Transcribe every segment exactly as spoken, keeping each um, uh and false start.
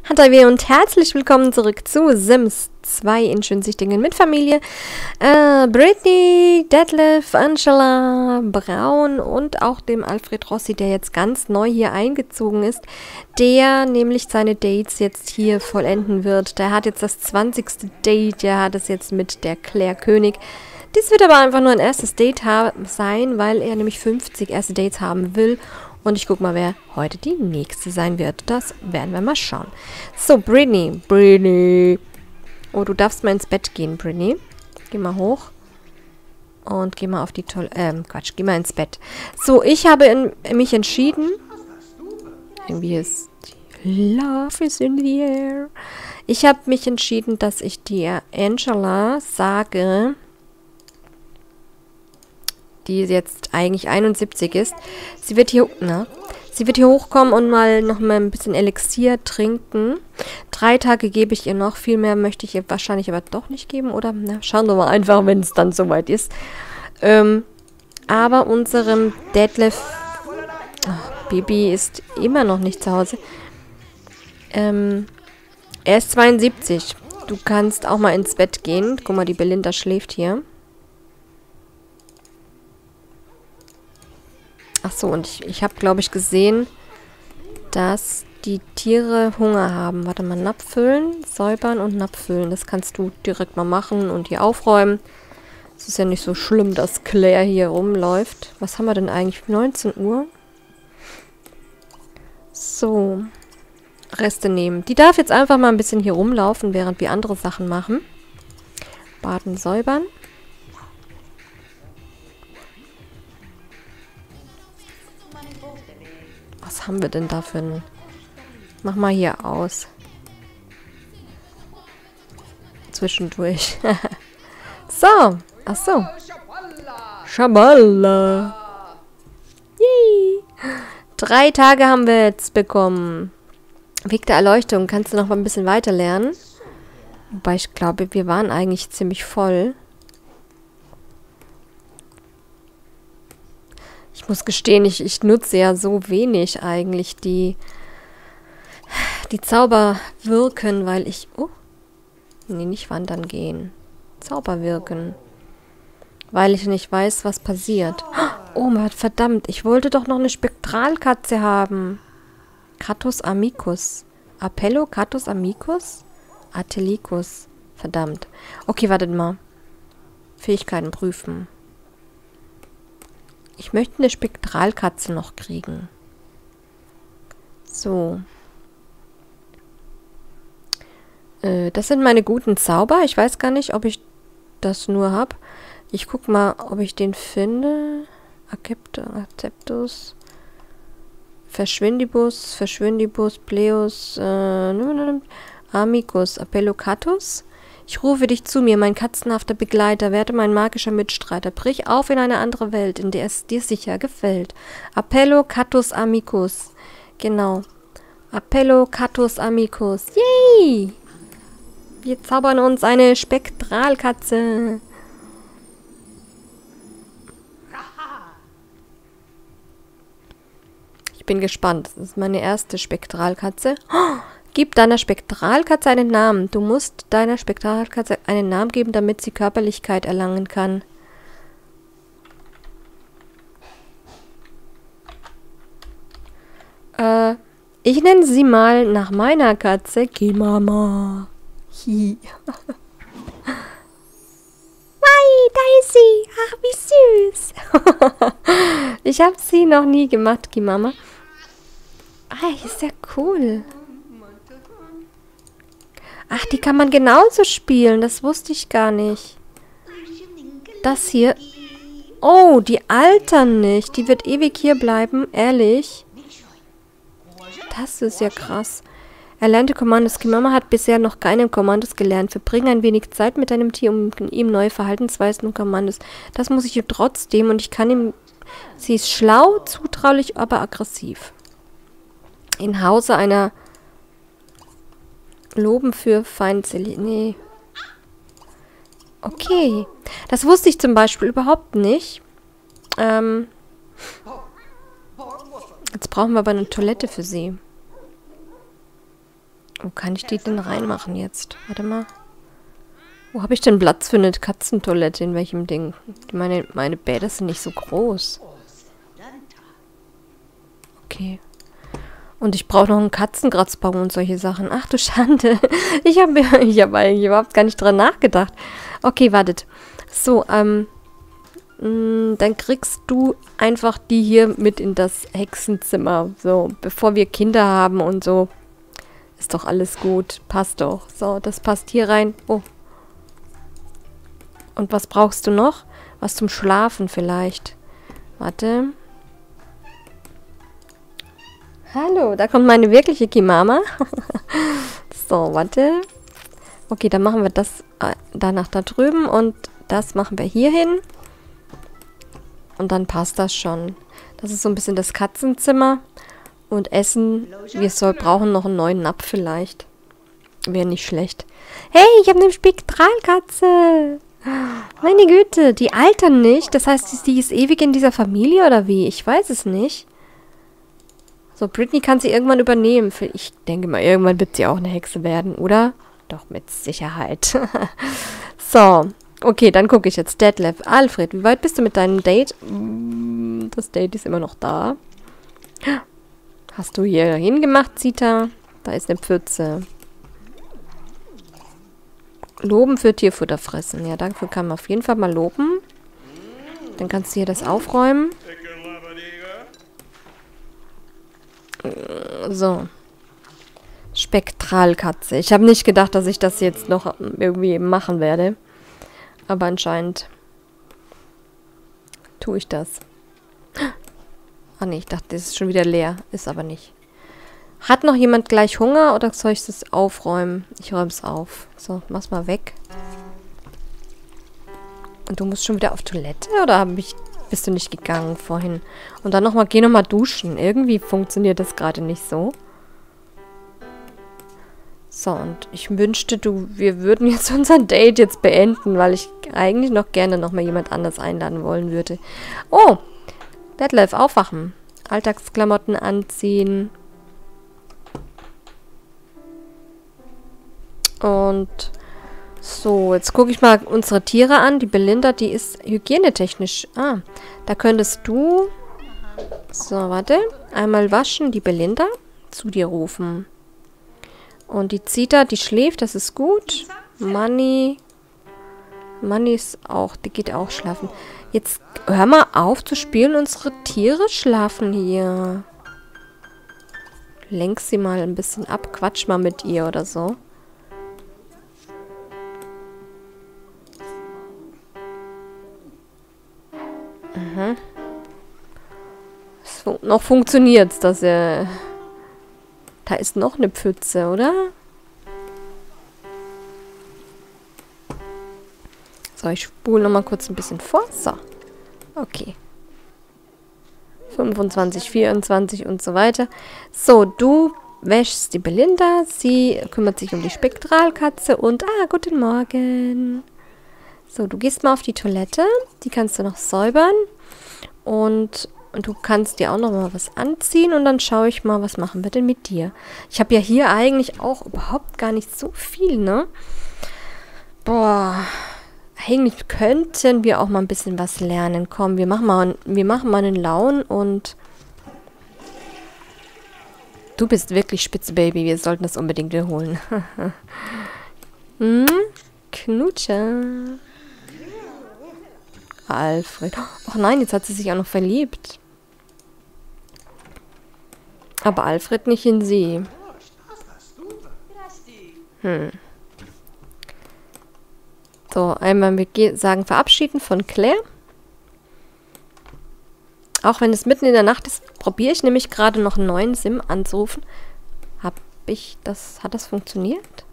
Hallo und herzlich willkommen zurück zu Sims zwei in Schönsichtigen mit Familie. Äh, Brittany, Detlef, Angela, Braun und auch dem Alfred Rossi, der jetzt ganz neu hier eingezogen ist, der nämlich seine Dates jetzt hier vollenden wird. Der hat jetzt das zwanzigste Date, der hat es jetzt mit der Claire König. Dies wird aber einfach nur ein erstes Date sein, weil er nämlich fünfzig erste Dates haben will. Und ich guck mal, wer heute die nächste sein wird. Das werden wir mal schauen. So, Brittany. Brittany. Oh, du darfst mal ins Bett gehen, Brittany. Geh mal hoch. Und geh mal auf die Toilette. Ähm, Quatsch, geh mal ins Bett. So, ich habe in, mich entschieden. Irgendwie ist die Love is in the air. Ich habe mich entschieden, dass ich dir Angela sage, die jetzt eigentlich einundsiebzig ist. Sie wird hier, na, sie wird hier hochkommen und mal noch mal ein bisschen Elixier trinken. Drei Tage gebe ich ihr noch. Viel mehr möchte ich ihr wahrscheinlich aber doch nicht geben, oder? Na, schauen wir mal einfach, wenn es dann soweit ist. Ähm, aber unserem Detlef, oh, Baby ist immer noch nicht zu Hause. Ähm, er ist zweiundsiebzig. Du kannst auch mal ins Bett gehen. Guck mal, die Belinda schläft hier. Ach so, und ich, ich habe, glaube ich, gesehen, dass die Tiere Hunger haben. Warte mal, Napf füllen, säubern und Napf füllen. Das kannst du direkt mal machen und hier aufräumen. Es ist ja nicht so schlimm, dass Claire hier rumläuft. Was haben wir denn eigentlich? neunzehn Uhr? So. Reste nehmen. Die darf jetzt einfach mal ein bisschen hier rumlaufen, während wir andere Sachen machen. Baden, säubern. Was haben wir denn da für ein... Mach mal hier aus. Zwischendurch. So. Ach so. Schaballa. Yay. Drei Tage haben wir jetzt bekommen. Weg der Erleuchtung. Kannst du noch mal ein bisschen weiter lernen? Wobei ich glaube, wir waren eigentlich ziemlich voll. Ich muss gestehen, ich, ich nutze ja so wenig eigentlich die, die Zauber wirken, weil ich... Oh, nee, nicht wandern gehen. Zauber wirken. Weil ich nicht weiß, was passiert. Oh, verdammt, ich wollte doch noch eine Spektralkatze haben. Catus amicus. Apello Catus amicus? Atelicus. Verdammt. Okay, wartet mal. Fähigkeiten prüfen. Ich möchte eine Spektralkatze noch kriegen. So. Äh, das sind meine guten Zauber. Ich weiß gar nicht, ob ich das nur habe. Ich guck mal, ob ich den finde. Acceptus. Verschwindibus. Verschwindibus. Pleus. Äh, Amicus. Apellocatus. Ich rufe dich zu mir, mein katzenhafter Begleiter, werde mein magischer Mitstreiter. Brich auf in eine andere Welt, in der es dir sicher gefällt. Apello Catus Amicus. Genau. Apello Catus Amicus. Yay! Wir zaubern uns eine Spektralkatze. Ich bin gespannt. Das ist meine erste Spektralkatze. Oh! Gib deiner Spektralkatze einen Namen. Du musst deiner Spektralkatze einen Namen geben, damit sie Körperlichkeit erlangen kann. Äh, ich nenne sie mal nach meiner Katze Kimama. Hi. Wai, da ist sie. Ach, wie süß. Ich habe sie noch nie gemacht, Kimama. Ah, ist ja cool. Ach, die kann man genauso spielen. Das wusste ich gar nicht. Das hier. Oh, die altern nicht. Die wird ewig hier bleiben. Ehrlich. Das ist ja krass. Erlernte Kommandos. Kimama hat bisher noch keine Kommandos gelernt. Verbringe ein wenig Zeit mit deinem Tier, um ihm neue Verhaltensweisen und Kommandos. Das muss ich ihr trotzdem. Und ich kann ihm... Sie ist schlau, zutraulich, aber aggressiv. In Hause einer... Loben für feindselig. Nee. Okay. Das wusste ich zum Beispiel überhaupt nicht. Ähm. Jetzt brauchen wir aber eine Toilette für sie. Wo kann ich die denn reinmachen jetzt? Warte mal. Wo habe ich denn Platz für eine Katzentoilette? In welchem Ding? Meine, meine Bäder sind nicht so groß. Okay. Und ich brauche noch einen Katzenkratzbaum und solche Sachen. Ach du Schande. Ich habe ich hab eigentlich überhaupt gar nicht dran nachgedacht. Okay, wartet. So, ähm... mh, dann kriegst du einfach die hier mit in das Hexenzimmer. So, bevor wir Kinder haben und so. Ist doch alles gut. Passt doch. So, das passt hier rein. Oh. Und was brauchst du noch? Was zum Schlafen vielleicht. Warte. Hallo, da kommt meine wirkliche Kimama. So, warte. Okay, dann machen wir das äh, danach da drüben und das machen wir hier hin. Und dann passt das schon. Das ist so ein bisschen das Katzenzimmer. Und Essen, wir soll, brauchen noch einen neuen Napf vielleicht. Wäre nicht schlecht. Hey, ich habe eine Spektralkatze. Meine Güte, die altern nicht. Das heißt, die ist ewig in dieser Familie oder wie? Ich weiß es nicht. So, Brittany kann sie irgendwann übernehmen. Ich denke mal, irgendwann wird sie auch eine Hexe werden, oder? Doch, mit Sicherheit. So, okay, dann gucke ich jetzt. Detlef, Alfred, wie weit bist du mit deinem Date? Das Date ist immer noch da. Hast du hier hingemacht, Zita? Da ist eine Pfütze. Loben für Tierfutter fressen. Ja, dafür kann man auf jeden Fall mal loben. Dann kannst du hier das aufräumen. So. Spektralkatze. Ich habe nicht gedacht, dass ich das jetzt noch irgendwie machen werde. Aber anscheinend tue ich das. Ah ne, ich dachte, das ist schon wieder leer. Ist aber nicht. Hat noch jemand gleich Hunger oder soll ich das aufräumen? Ich räume es auf. So, mach's mal weg. Und du musst schon wieder auf Toilette? Oder hab ich, bist du nicht gegangen vorhin? Und dann nochmal, geh nochmal duschen. Irgendwie funktioniert das gerade nicht so. So, und ich wünschte, du, wir würden jetzt unser Date jetzt beenden, weil ich eigentlich noch gerne nochmal jemand anders einladen wollen würde. Oh, Detlef, aufwachen. Alltagsklamotten anziehen. Und so, jetzt gucke ich mal unsere Tiere an. Die Belinda, die ist hygienetechnisch. Ah, da könntest du... So, warte. Einmal waschen, die Belinda zu dir rufen. Und die Zita, die schläft, das ist gut. Money. Money ist auch, die geht auch schlafen. Jetzt hör mal auf zu spielen. Unsere Tiere schlafen hier. Lenk sie mal ein bisschen ab. Quatsch mal mit ihr oder so. Mhm. So, noch funktioniert's, dass er... Da ist noch eine Pfütze, oder? So, ich spule nochmal kurz ein bisschen vor. So. Okay. fünfundzwanzig, vierundzwanzig und so weiter. So, du wäschst die Belinda. Sie kümmert sich um die Spektralkatze und... Ah, guten Morgen. So, du gehst mal auf die Toilette. Die kannst du noch säubern. Und... Und du kannst dir auch noch mal was anziehen und dann schaue ich mal, was machen wir denn mit dir. Ich habe ja hier eigentlich auch überhaupt gar nicht so viel, ne? Boah, eigentlich könnten wir auch mal ein bisschen was lernen. Komm, wir machen mal, wir machen mal einen Laun und... Du bist wirklich spitze, Baby. Wir sollten das unbedingt wiederholen. hm? Knutscher. Alfred. Ach nein, jetzt hat sie sich auch noch verliebt. Aber Alfred nicht in sie. Hm. So, einmal wir sagen verabschieden von Claire. Auch wenn es mitten in der Nacht ist, probiere ich nämlich gerade noch einen neuen Sim anzurufen. Hab ich das... Hat das funktioniert?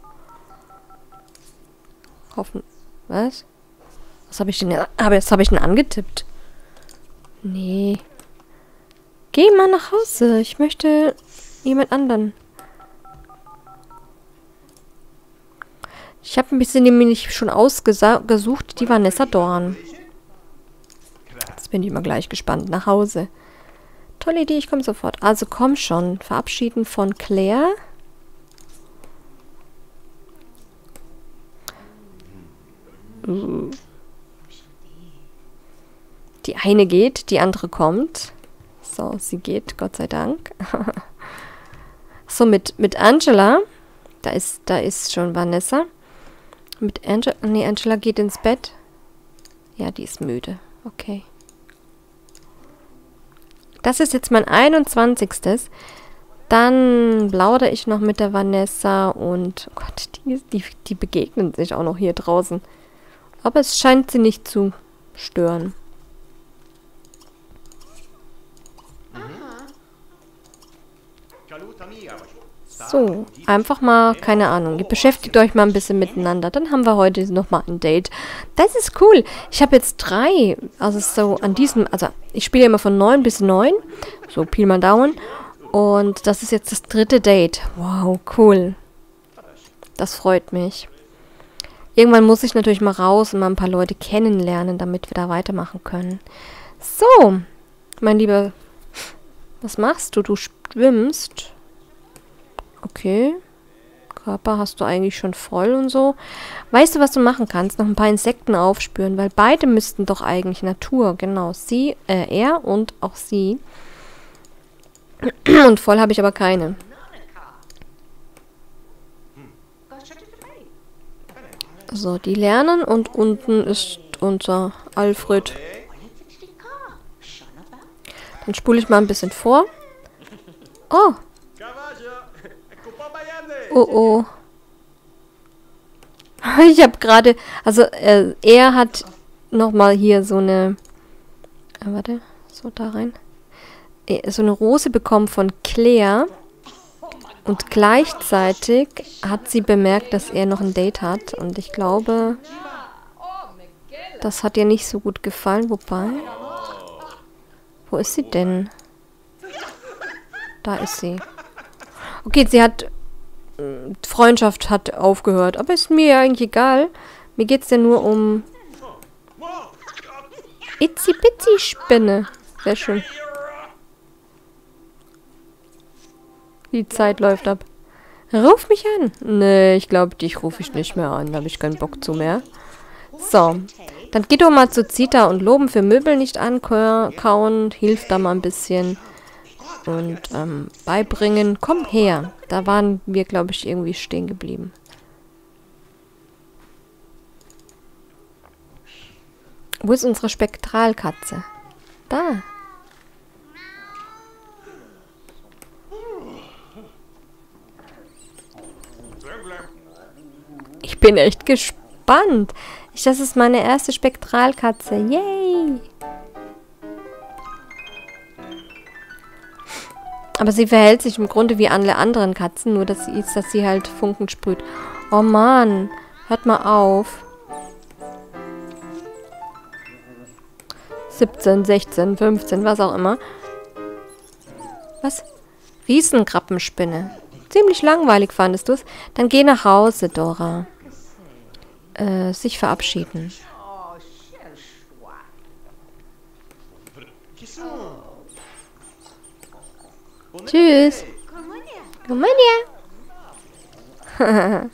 Hoffen... Was? Was habe ich denn... Aber jetzt habe ich denn angetippt. Nee. Geh mal nach Hause. Ich möchte jemand anderen. Ich habe ein bisschen nämlich schon ausgesucht, die Vanessa Dorn. Jetzt bin ich mal gleich gespannt. Nach Hause. Tolle Idee, ich komme sofort. Also komm schon. Verabschieden von Claire. Uh. Die eine geht, die andere kommt. So, sie geht, Gott sei Dank. So, mit, mit Angela. Da ist, da ist schon Vanessa. Mit Angela. Nee, Angela geht ins Bett. Ja, die ist müde. Okay. Das ist jetzt mein einundzwanzigstes. Dann plaudere ich noch mit der Vanessa und oh Gott, die, die, die begegnen sich auch noch hier draußen. Aber es scheint sie nicht zu stören. So, einfach mal, keine Ahnung, ihr beschäftigt euch mal ein bisschen miteinander. Dann haben wir heute nochmal ein Date. Das ist cool. Ich habe jetzt drei, also so an diesem, also ich spiele immer von neun bis neun, so Pi mal Daumen. Und das ist jetzt das dritte Date. Wow, cool. Das freut mich. Irgendwann muss ich natürlich mal raus und mal ein paar Leute kennenlernen, damit wir da weitermachen können. So, mein Lieber, was machst du? Du schwimmst. Okay. Körper hast du eigentlich schon voll und so. Weißt du, was du machen kannst? Noch ein paar Insekten aufspüren, weil beide müssten doch eigentlich Natur, genau, sie, äh, er und auch sie. Und voll habe ich aber keine. So, die lernen und unten ist unser Alfred. Dann spule ich mal ein bisschen vor. Oh. Oh, oh. Ich habe gerade, also äh, er hat nochmal hier so eine, äh, warte, so da rein. So eine Rose bekommen von Claire. Und gleichzeitig hat sie bemerkt, dass er noch ein Date hat. Und ich glaube, das hat ihr nicht so gut gefallen. Wobei, wo ist sie denn? Da ist sie. Okay, sie hat, Freundschaft hat aufgehört. Aber ist mir eigentlich egal. Mir geht es ja nur um Itzi-Bitzi-Spinne. Sehr schön. Die Zeit läuft ab. Ruf mich an. Nee, ich glaube, dich rufe ich nicht mehr an. Da habe ich keinen Bock zu mehr. So. Dann geht doch mal zu Zita und Loben für Möbel nicht ankauen. Hilft da mal ein bisschen. Und ähm, beibringen. Komm her. Da waren wir, glaube ich, irgendwie stehen geblieben. Wo ist unsere Spektralkatze? Da. Ich bin echt gespannt. Ich, das ist meine erste Spektralkatze. Yay! Aber sie verhält sich im Grunde wie alle anderen Katzen, nur dass sie, dass sie halt Funken sprüht. Oh Mann, hört mal auf. siebzehn, sechzehn, fünfzehn, was auch immer. Was? Riesenkrabbenspinne. Ziemlich langweilig fandest du es? Dann geh nach Hause, Dora. Äh, sich verabschieden. Tschüss. Komm her.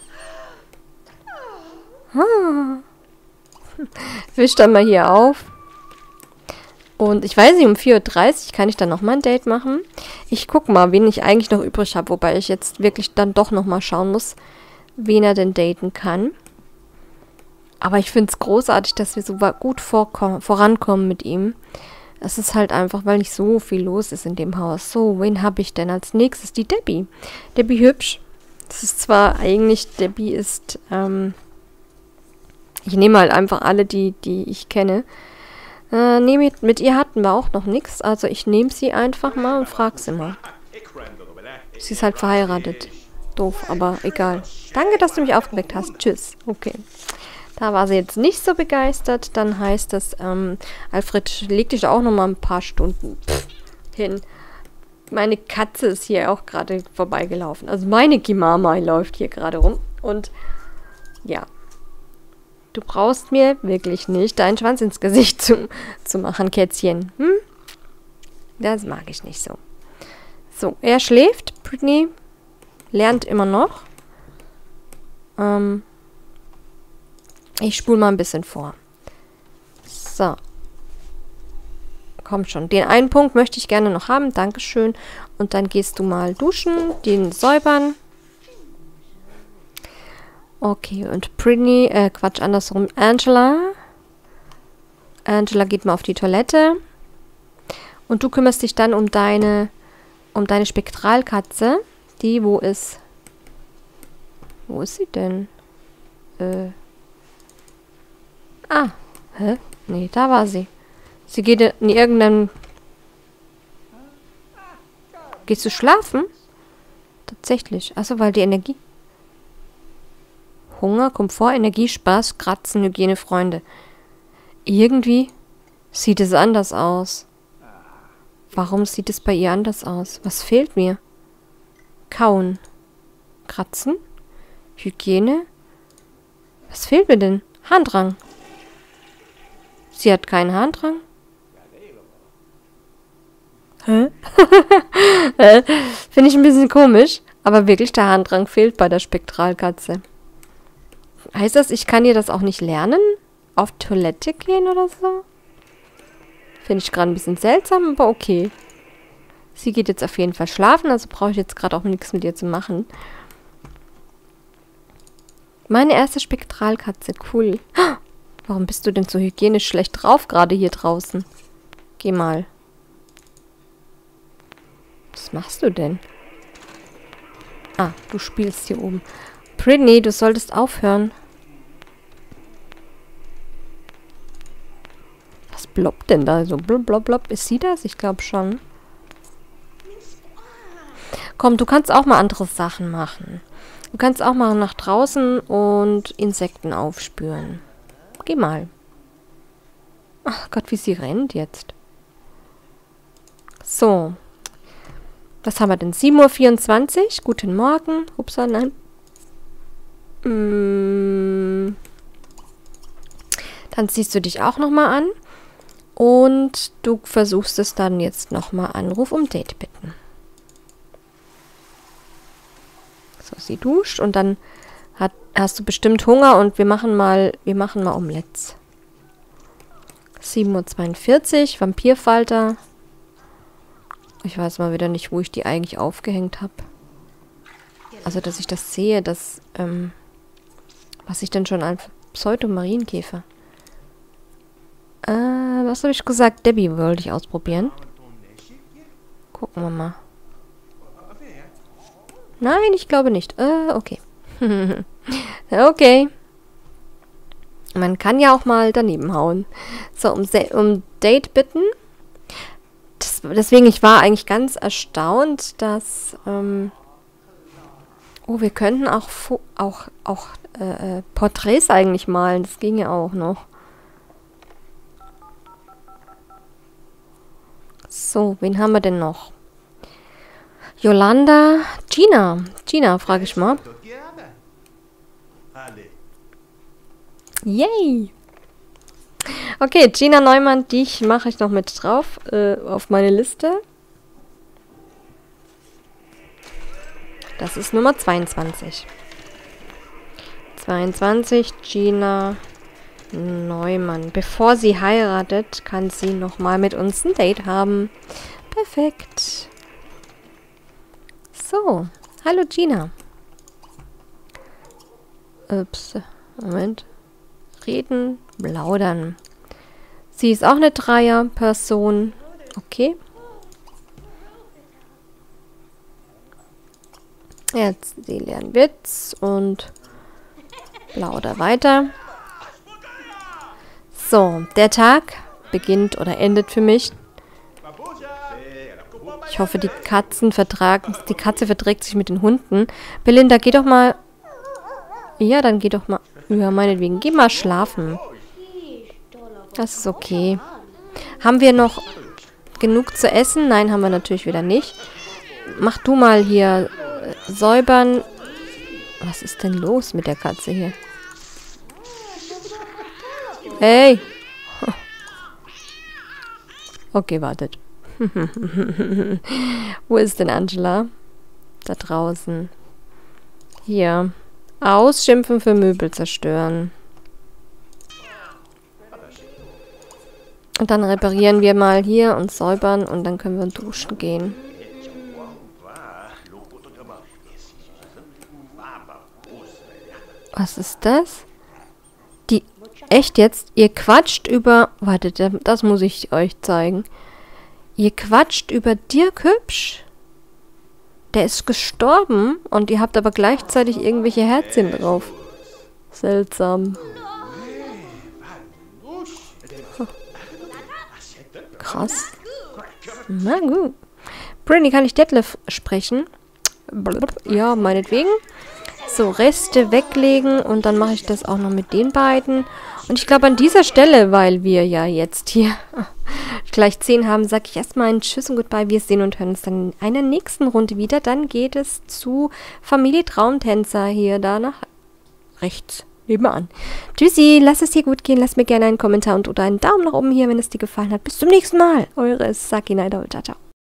Wisch dann mal hier auf. Und ich weiß nicht, um vier Uhr dreißig kann ich dann nochmal ein Date machen. Ich gucke mal, wen ich eigentlich noch übrig habe, wobei ich jetzt wirklich dann doch nochmal schauen muss, wen er denn daten kann. Aber ich finde es großartig, dass wir so gut vorankommen mit ihm. Es ist halt einfach, weil nicht so viel los ist in dem Haus. So, wen habe ich denn als nächstes? Die Debbie. Debbie hübsch. Das ist zwar eigentlich, Debbie ist, ähm, ich nehme halt einfach alle, die, die ich kenne. Äh, nee, mit, mit ihr hatten wir auch noch nichts. Also ich nehme sie einfach mal und frage sie mal. Sie ist halt verheiratet. Doof, aber egal. Danke, dass du mich aufgeweckt hast. Tschüss. Okay. Da war sie jetzt nicht so begeistert. Dann heißt das, ähm, Alfred, leg dich auch noch mal ein paar Stunden pff, hin. Meine Katze ist hier auch gerade vorbeigelaufen. Also meine Kimama läuft hier gerade rum. Und ja. Du brauchst mir wirklich nicht deinen Schwanz ins Gesicht zu, zu machen, Kätzchen. Hm? Das mag ich nicht so. So, er schläft. Brittany lernt immer noch. Ähm, Ich spule mal ein bisschen vor. So. Komm schon. Den einen Punkt möchte ich gerne noch haben. Dankeschön. Und dann gehst du mal duschen, den säubern. Okay, und Britney, äh, Quatsch, andersrum. Angela. Angela geht mal auf die Toilette. Und du kümmerst dich dann um deine, um deine Spektralkatze. Die, wo ist... Wo ist sie denn? Äh. Ah. Hä? Nee, da war sie. Sie geht in irgendeinem... Gehst du schlafen? Tatsächlich. Achso, weil die Energie... Hunger, Komfort, Energie, Spaß, Kratzen, Hygiene, Freunde. Irgendwie sieht es anders aus. Warum sieht es bei ihr anders aus? Was fehlt mir? Kauen. Kratzen? Hygiene? Was fehlt mir denn? Harndrang. Sie hat keinen Harndrang? Hä? Finde ich ein bisschen komisch. Aber wirklich, der Harndrang fehlt bei der Spektralkatze. Heißt das, ich kann ihr das auch nicht lernen? Auf Toilette gehen oder so? Finde ich gerade ein bisschen seltsam, aber okay. Sie geht jetzt auf jeden Fall schlafen, also brauche ich jetzt gerade auch nichts mit ihr zu machen. Meine erste Spektralkatze, cool. Warum bist du denn so hygienisch schlecht drauf, gerade hier draußen? Geh mal. Was machst du denn? Ah, du spielst hier oben. Britney, du solltest aufhören. Was bloppt denn da so? Blub, blub, blub. Ist sie das? Ich glaube schon. Komm, du kannst auch mal andere Sachen machen. Du kannst auch mal nach draußen und Insekten aufspüren. Geh mal. Ach Gott, wie sie rennt jetzt. So. Was haben wir denn? sieben Uhr vierundzwanzig. Guten Morgen. Upsa, nein. Mm. Dann ziehst du dich auch nochmal an. Und du versuchst es dann jetzt nochmal. Anruf um Date bitten. So, sie duscht und dann hat, hast du bestimmt Hunger und wir machen mal, wir machen mal Omelettes. sieben Uhr zweiundvierzig, Vampirfalter. Ich weiß mal wieder nicht, wo ich die eigentlich aufgehängt habe. Also, dass ich das sehe, dass, ähm, was ich denn schon an Pseudo-Marienkäfer. Äh, was habe ich gesagt? Debbie wollte ich ausprobieren. Gucken wir mal. Nein, ich glaube nicht. Äh, okay. Okay. Man kann ja auch mal daneben hauen. So, um, um Date bitten. Das, deswegen, ich war eigentlich ganz erstaunt, dass... Ähm oh, wir könnten auch, auch, auch äh, Porträts eigentlich malen. Das ging ja auch noch. So, wen haben wir denn noch? Yolanda, Gina. Gina, frage ich mal. Yay! Okay, Gina Neumann, dich mache ich noch mit drauf äh, auf meine Liste. Das ist Nummer zweiundzwanzig. zweiundzwanzig, Gina Neumann. Bevor sie heiratet, kann sie nochmal mit uns ein Date haben. Perfekt. So, hallo Gina. Ups, Moment. Reden, plaudern. Sie ist auch eine Dreier-Person. Okay. Jetzt sie lernen Witz und plauder weiter. So, der Tag beginnt oder endet für mich. Ich hoffe, die Katzen vertragen, die Katze verträgt sich mit den Hunden. Belinda, geh doch mal... Ja, dann geh doch mal... Ja, meinetwegen, geh mal schlafen. Das ist okay. Haben wir noch genug zu essen? Nein, haben wir natürlich wieder nicht. Mach du mal hier äh, säubern. Was ist denn los mit der Katze hier? Hey! Okay, wartet. Wo ist denn Angela? Da draußen. Hier. Ausschimpfen für Möbel zerstören. Und dann reparieren wir mal hier und säubern und dann können wir duschen gehen. Was ist das? Die... Echt jetzt? Ihr quatscht über... Wartet, das muss ich euch zeigen. Ihr quatscht über Dirk Hübsch. Der ist gestorben und ihr habt aber gleichzeitig irgendwelche Herzchen drauf. Seltsam. Krass. Na gut. Brittany, kann ich Detlef sprechen? Ja, meinetwegen. So, Reste weglegen und dann mache ich das auch noch mit den beiden. Und ich glaube an dieser Stelle, weil wir ja jetzt hier gleich zehn haben, sage ich erstmal ein Tschüss und Goodbye. Wir sehen und hören uns dann in einer nächsten Runde wieder. Dann geht es zu Familie Traumtänzer hier da nach rechts. Nebenan. Tschüssi, lass es dir gut gehen. Lass mir gerne einen Kommentar und oder einen Daumen nach oben hier, wenn es dir gefallen hat. Bis zum nächsten Mal. Eure Saki Neidol. Ciao, ciao.